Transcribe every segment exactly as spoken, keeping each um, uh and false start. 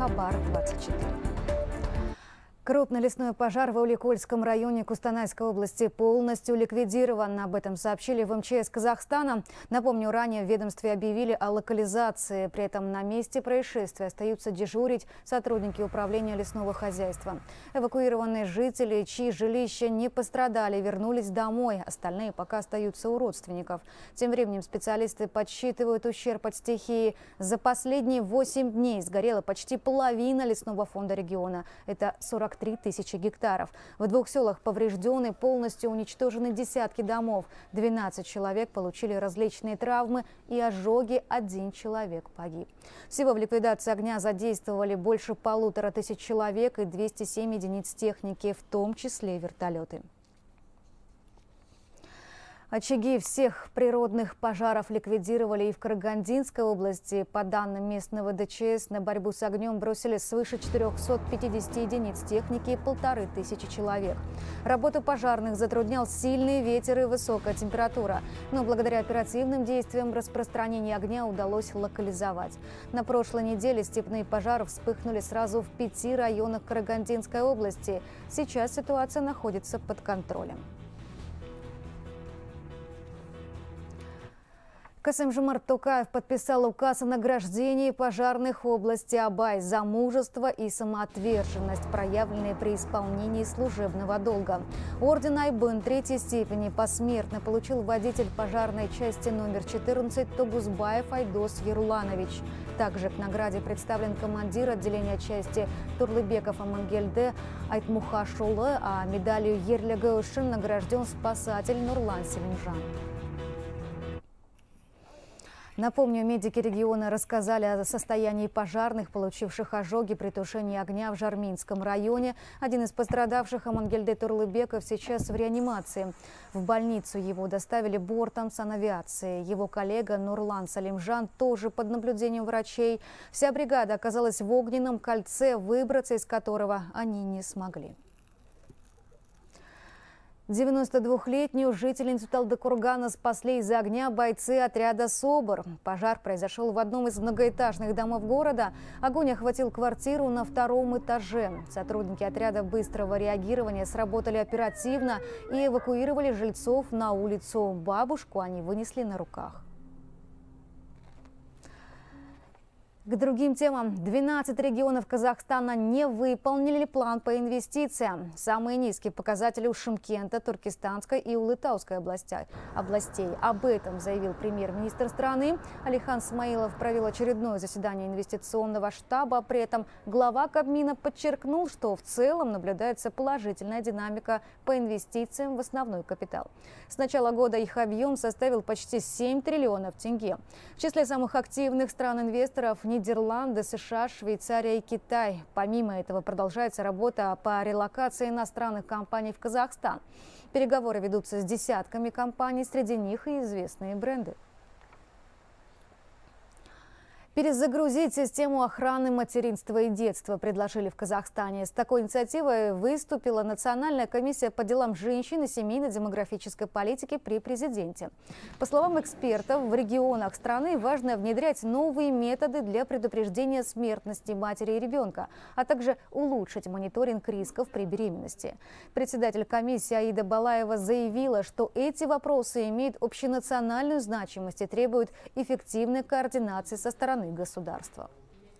Хабар двадцать четыре. Крупный лесной пожар в Ауликольском районе Кустанайской области полностью ликвидирован. Об этом сообщили в эм че эс Казахстана. Напомню, ранее в ведомстве объявили о локализации. При этом на месте происшествия остаются дежурить сотрудники управления лесного хозяйства. Эвакуированные жители, чьи жилища не пострадали, вернулись домой. Остальные пока остаются у родственников. Тем временем специалисты подсчитывают ущерб от стихии. За последние восемь дней сгорела почти половина лесного фонда региона. Это сорок три тысячи гектаров. В двух селах повреждены, полностью уничтожены десятки домов. двенадцать человек получили различные травмы и ожоги, один человек погиб. Всего в ликвидации огня задействовали больше полутора тысяч человек и двести семь единиц техники, в том числе вертолеты. Очаги всех природных пожаров ликвидировали и в Карагандинской области. По данным местного дэ че эс, на борьбу с огнем бросили свыше четырёхсот пятидесяти единиц техники и полторы тысячи человек. Работу пожарных затруднял сильный ветер и высокая температура. Но благодаря оперативным действиям распространение огня удалось локализовать. На прошлой неделе степные пожары вспыхнули сразу в пяти районах Карагандинской области. Сейчас ситуация находится под контролем. Касым-Жомарт Токаев подписал указ о награждении пожарных области Абай за мужество и самоотверженность, проявленные при исполнении служебного долга. Орден Айбын третьей степени посмертно получил водитель пожарной части номер четырнадцать Тогузбаев Айдос Еруланович. Также к награде представлен командир отделения части Турлыбеков Амангельде Айтмухашулы, а медалью Ерлига Ушин награжден спасатель Нурлан Селимжан. Напомню, медики региона рассказали о состоянии пожарных, получивших ожоги при тушении огня в Жарминском районе. Один из пострадавших, Амангельде Турлыбеков, сейчас в реанимации. В больницу его доставили бортом санавиации. Его коллега Нурлан Салимжан тоже под наблюдением врачей. Вся бригада оказалась в огненном кольце, выбраться из которого они не смогли. девяносто двухлетнюю жительницу Талдыкургана спасли из-за огня бойцы отряда СОБР. Пожар произошел в одном из многоэтажных домов города. Огонь охватил квартиру на втором этаже. Сотрудники отряда быстрого реагирования сработали оперативно и эвакуировали жильцов на улицу. Бабушку они вынесли на руках. К другим темам. двенадцать регионов Казахстана не выполнили план по инвестициям. Самые низкие показатели у Шымкента, Туркестанской и Улытауской областей. Об этом заявил премьер-министр страны. Алихан Смаилов провел очередное заседание инвестиционного штаба. При этом глава Кабмина подчеркнул, что в целом наблюдается положительная динамика по инвестициям в основной капитал. С начала года их объем составил почти семь триллионов тенге. В числе самых активных стран-инвесторов – Нидерланды, США, Швейцария и Китай. Помимо этого продолжается работа по релокации иностранных компаний в Казахстан. Переговоры ведутся с десятками компаний, среди них и известные бренды. Перезагрузить систему охраны материнства и детства предложили в Казахстане. С такой инициативой выступила Национальная комиссия по делам женщин и семейно-демографической политики при президенте. По словам экспертов, в регионах страны важно внедрять новые методы для предупреждения смертности матери и ребенка, а также улучшить мониторинг рисков при беременности. Председатель комиссии Аида Балаева заявила, что эти вопросы имеют общенациональную значимость и требуют эффективной координации со стороны государства.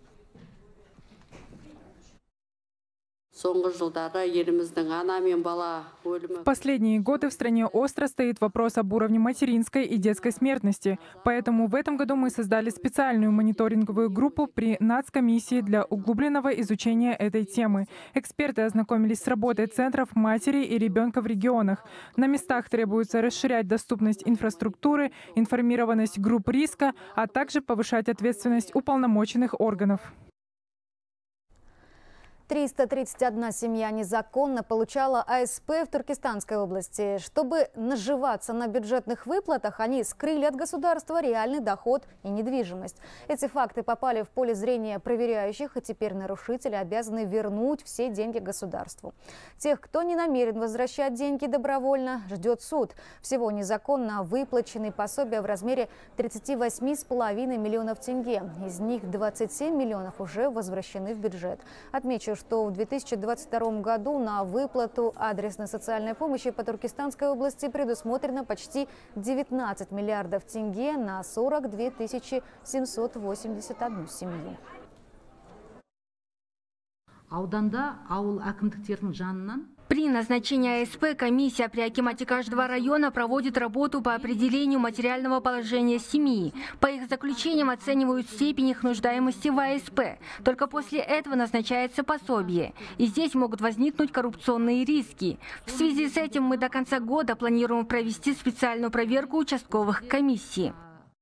В последние годы в стране остро стоит вопрос об уровне материнской и детской смертности. Поэтому в этом году мы создали специальную мониторинговую группу при Нацкомиссии для углубленного изучения этой темы. Эксперты ознакомились с работой центров матери и ребенка в регионах. На местах требуется расширять доступность инфраструктуры, информированность групп риска, а также повышать ответственность уполномоченных органов. триста тридцать одна семья незаконно получала А Эс Пэ в Туркестанской области. Чтобы наживаться на бюджетных выплатах, они скрыли от государства реальный доход и недвижимость. Эти факты попали в поле зрения проверяющих, и теперь нарушители обязаны вернуть все деньги государству. Тех, кто не намерен возвращать деньги добровольно, ждет суд. Всего незаконно выплачены пособия в размере тридцати восьми с половиной миллионов тенге. Из них двадцать семь миллионов уже возвращены в бюджет. Отмечу, что в две тысячи двадцать втором году на выплату адресной социальной помощи по Туркестанской области предусмотрено почти девятнадцать миллиардов тенге на сорок две тысячи семьсот восемьдесят одну семью. При назначении А Эс Пэ комиссия при акимате каждого района проводит работу по определению материального положения семьи. По их заключениям оценивают степень их нуждаемости в А Эс Пэ. Только после этого назначается пособие. И здесь могут возникнуть коррупционные риски. В связи с этим мы до конца года планируем провести специальную проверку участковых комиссий.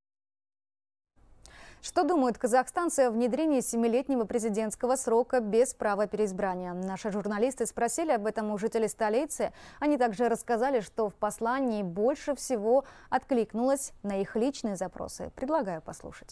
Что думают казахстанцы о внедрении семилетнего президентского срока без права переизбрания? Наши журналисты спросили об этом у жителей столицы. Они также рассказали, что в послании больше всего откликнулось на их личные запросы. Предлагаю послушать.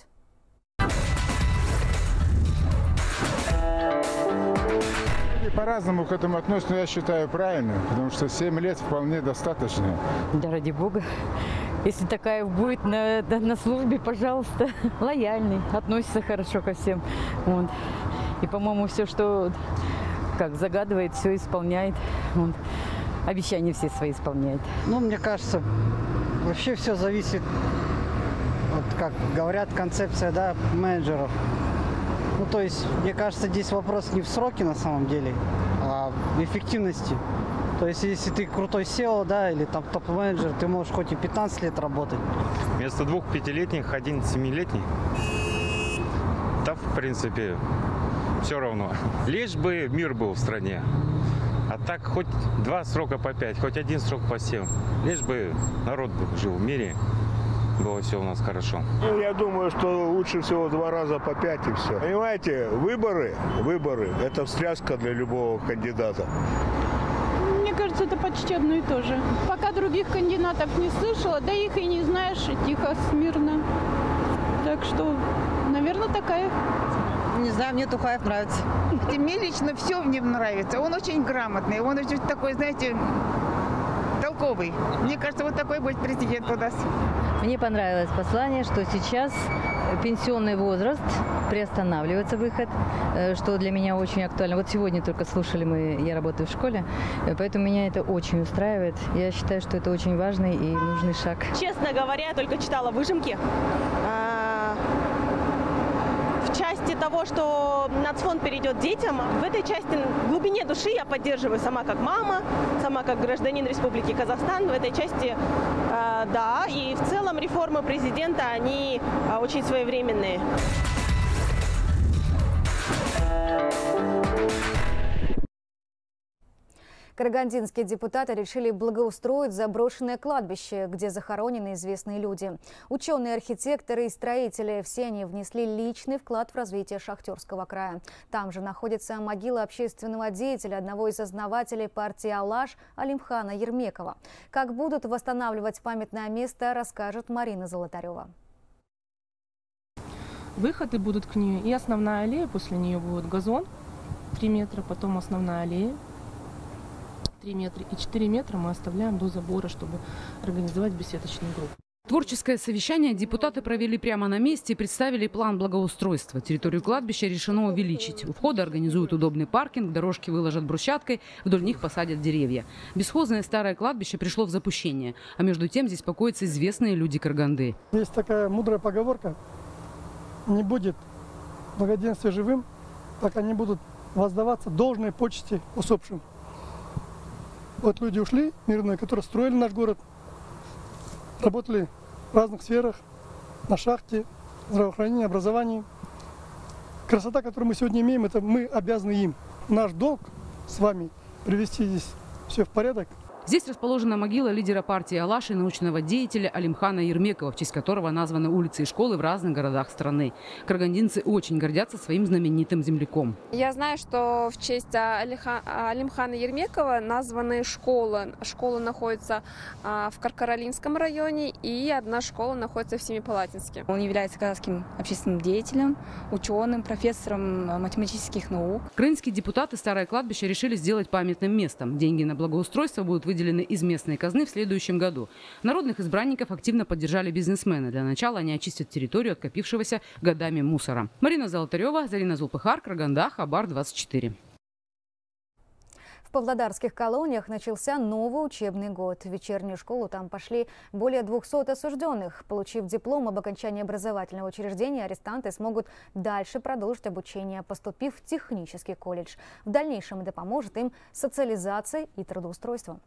По-разному к этому относятся, но я считаю правильно, потому что семь лет вполне достаточно. Да ради бога. Если такая будет на, на службе, пожалуйста, лояльный, относится хорошо ко всем. Вот. И, по-моему, все, что как загадывает, все исполняет. Вот. Обещания все свои исполняет. Ну, мне кажется, вообще все зависит, вот как говорят, концепция, да, менеджеров. Ну, то есть, мне кажется, здесь вопрос не в сроке на самом деле, а в эффективности. То есть, если ты крутой сео, да, или там топ-менеджер, ты можешь хоть и пятнадцать лет работать. Вместо двух пятилетних, один семилетний. Да, в принципе, все равно. Лишь бы мир был в стране. А так хоть два срока по пять, хоть один срок по семь. Лишь бы народ жил в мире. Было все у нас хорошо. Ну, я думаю, что лучше всего два раза по пять и все. Понимаете, выборы, выборы – это встряска для любого кандидата. Мне кажется, это почти одно и то же. Пока других кандидатов не слышала, да их и не знаешь, тихо, смирно. Так что, наверное, такая. Не знаю, мне Тухаев нравится. Мне лично все в нем нравится. Он очень грамотный, он очень такой, знаете, толковый. Мне кажется, вот такой будет президент у нас. Мне понравилось послание, что сейчас пенсионный возраст приостанавливается, выход, что для меня очень актуально. Вот сегодня только слушали мы, я работаю в школе, поэтому меня это очень устраивает. Я считаю, что это очень важный и нужный шаг. Честно говоря, я только читала выжимки. В части того, что нацфонд перейдет детям, в этой части, в глубине души я поддерживаю сама как мама, сама как гражданин Республики Казахстан. В этой части, э, да, и в целом реформы президента, они э, очень своевременные. Карагандинские депутаты решили благоустроить заброшенное кладбище, где захоронены известные люди. Ученые, архитекторы и строители – все они внесли личный вклад в развитие Шахтерского края. Там же находится могила общественного деятеля, одного из основателей партии «Алаш» Алимхана Ермекова. Как будут восстанавливать памятное место, расскажет Марина Золотарева. Выходы будут к ней и основная аллея, после нее будет газон три метра, потом основная аллея три метра и четыре метра мы оставляем до забора, чтобы организовать беседочную группу. Творческое совещание депутаты провели прямо на месте и представили план благоустройства. Территорию кладбища решено увеличить. У входа организуют удобный паркинг, дорожки выложат брусчаткой, вдоль них посадят деревья. Бесхозное старое кладбище пришло в запущение. А между тем здесь покоятся известные люди Караганды. Есть такая мудрая поговорка: не будет благоденствия живым, пока не будут воздаваться должные почести усопшим. Вот люди ушли, мирные, которые строили наш город, работали в разных сферах, на шахте, здравоохранении, образовании. Красота, которую мы сегодня имеем, это мы обязаны им. Наш долг с вами привести здесь все в порядок. Здесь расположена могила лидера партии Алаш и научного деятеля Алимхана Ермекова, в честь которого названы улицы и школы в разных городах страны. Карагандинцы очень гордятся своим знаменитым земляком. Я знаю, что в честь Алиха, Алимхана Ермекова названы школы. Школа находится в Каркаралинском районе, и одна школа находится в Семипалатинске. Он является казахским общественным деятелем, ученым, профессором математических наук. Крымские депутаты Старое кладбище решили сделать памятным местом. Деньги на благоустройство будут выделены из местной казны в следующем году. Народных избранников активно поддержали бизнесмены. Для начала они очистят территорию от копившегося годами мусора. Марина Золотарева, Зарина Зулпыхар, Караганда, Хабар двадцать четыре. В павлодарских колониях начался новый учебный год. В вечернюю школу там пошли более двухсот осужденных. Получив диплом об окончании образовательного учреждения, арестанты смогут дальше продолжить обучение, поступив в технический колледж. В дальнейшем это поможет им социализацией и трудоустройством.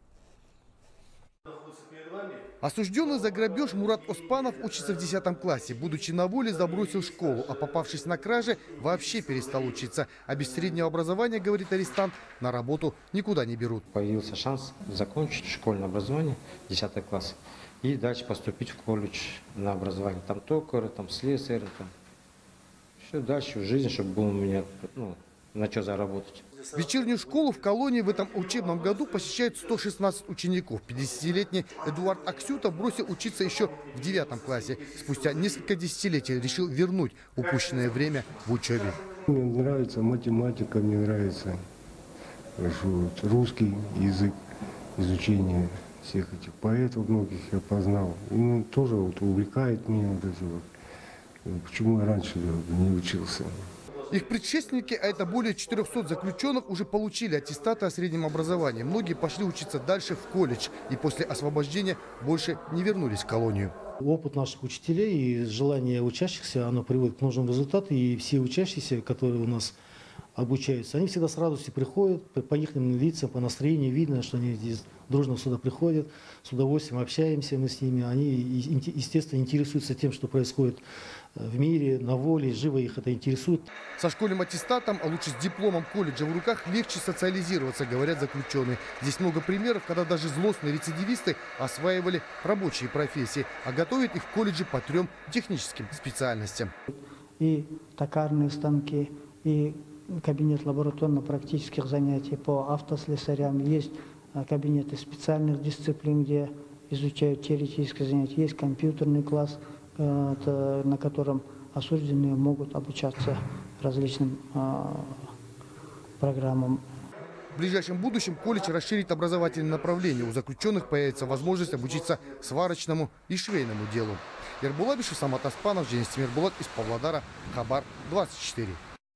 Осужденный за грабеж Мурат Оспанов учится в десятом классе. Будучи на воле, забросил школу, а попавшись на краже, вообще перестал учиться. А без среднего образования, говорит арестант, на работу никуда не берут. Появился шанс закончить школьное образование, десятый класс, и дальше поступить в колледж на образование. Там токарь, там слесарь, там все дальше в жизни, чтобы было у меня, ну, на что заработать. Вечернюю школу в колонии в этом учебном году посещают сто шестнадцать учеников. пятидесятилетний Эдуард Аксютов бросил учиться еще в девятом классе. Спустя несколько десятилетий решил вернуть упущенное время в учебе. Мне нравится математика, мне нравится вот, русский язык, изучение всех этих поэтов многих я познал. И тоже вот, увлекает меня вот эти вот. Почему я раньше не учился? Их предшественники, а это более четырёхсот заключенных, уже получили аттестаты о среднем образовании. Многие пошли учиться дальше в колледж и после освобождения больше не вернулись в колонию. Опыт наших учителей и желание учащихся, оно приводит к нужным результатам. И все учащиеся, которые у нас обучаются, они всегда с радостью приходят, по их лицам, по настроению видно, что они здесь дружно сюда приходят, с удовольствием общаемся мы с ними. Они, естественно, интересуются тем, что происходит в мире, на воле, живо их это интересует. Со школьным аттестатом, а лучше с дипломом колледжа в руках, легче социализироваться, говорят заключенные. Здесь много примеров, когда даже злостные рецидивисты осваивали рабочие профессии, а готовят их в колледже по трем техническим специальностям. И токарные станки, и кабинет лабораторно-практических занятий по автослесарям, есть кабинеты специальных дисциплин, где изучают теоретические занятия, есть компьютерный класс, на котором осужденные могут обучаться различным программам. В ближайшем будущем колледж расширит образовательные направления. У заключенных появится возможность обучиться сварочному и швейному делу. Ербулабишев, Самат Аспанов, Женис Тимирбулат из Павлодара, Хабар двадцать четыре.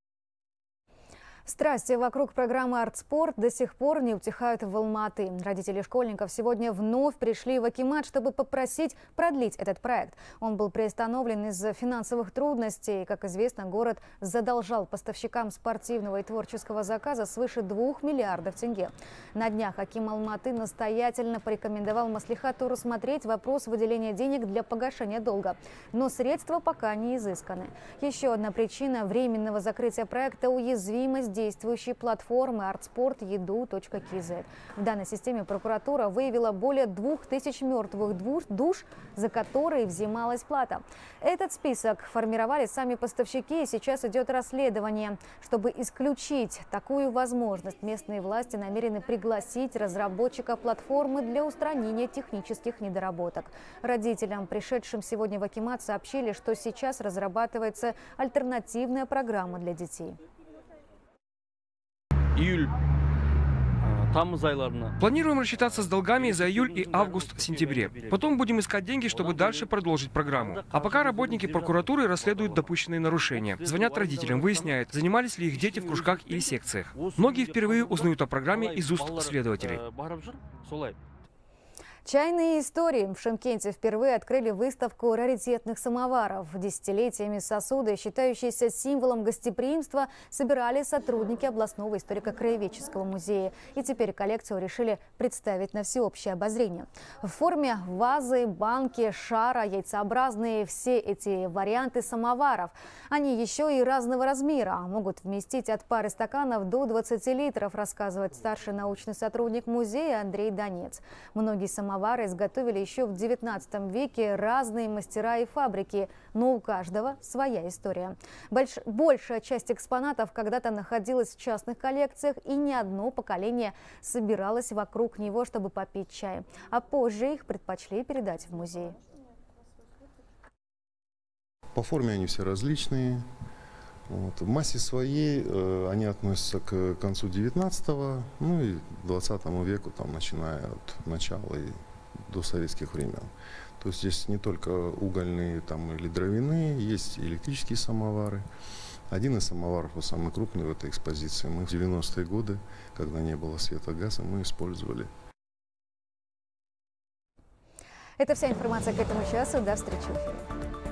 Страсти вокруг программы «Артспорт» до сих пор не утихают в Алматы. Родители школьников сегодня вновь пришли в Акимат, чтобы попросить продлить этот проект. Он был приостановлен из-за финансовых трудностей. Как известно, город задолжал поставщикам спортивного и творческого заказа свыше двух миллиардов тенге. На днях Аким Алматы настоятельно порекомендовал Маслихату рассмотреть вопрос выделения денег для погашения долга. Но средства пока не изысканы. Еще одна причина временного закрытия проекта – уязвимость действующей платформы артспорт еду точка кз. В данной системе прокуратура выявила более двух тысяч мертвых душ, за которые взималась плата. Этот список формировали сами поставщики, и сейчас идет расследование. Чтобы исключить такую возможность, местные власти намерены пригласить разработчика платформы для устранения технических недоработок. Родителям, пришедшим сегодня в Акимат, сообщили, что сейчас разрабатывается альтернативная программа для детей. Июль. Планируем рассчитаться с долгами за июль и август-сентябре. Потом будем искать деньги, чтобы дальше продолжить программу. А пока работники прокуратуры расследуют допущенные нарушения. Звонят родителям, выясняют, занимались ли их дети в кружках или секциях. Многие впервые узнают о программе из уст следователей. Чайные истории. В Шымкенте впервые открыли выставку раритетных самоваров. Десятилетиями сосуды, считающиеся символом гостеприимства, собирали сотрудники областного историко-краеведческого музея. И теперь коллекцию решили представить на всеобщее обозрение. В форме вазы, банки, шара, яйцеобразные – все эти варианты самоваров. Они еще и разного размера. Могут вместить от пары стаканов до двадцати литров, рассказывает старший научный сотрудник музея Андрей Донец. Многие самовары Самовары изготовили еще в девятнадцатом веке разные мастера и фабрики, но у каждого своя история. Больш... Большая часть экспонатов когда-то находилась в частных коллекциях, и не одно поколение собиралось вокруг него, чтобы попить чай. А позже их предпочли передать в музей. По форме они все различные. Вот. В массе своей э, они относятся к концу девятнадцатого, ну и двадцатому веку, там, начиная от начала и до советских времен. То есть здесь не только угольные там, или дровяные, есть и электрические самовары. Один из самоваров, самый крупный в этой экспозиции, мы в девяностые годы, когда не было света газа, мы использовали. Это вся информация к этому часу. До встречи в эфире.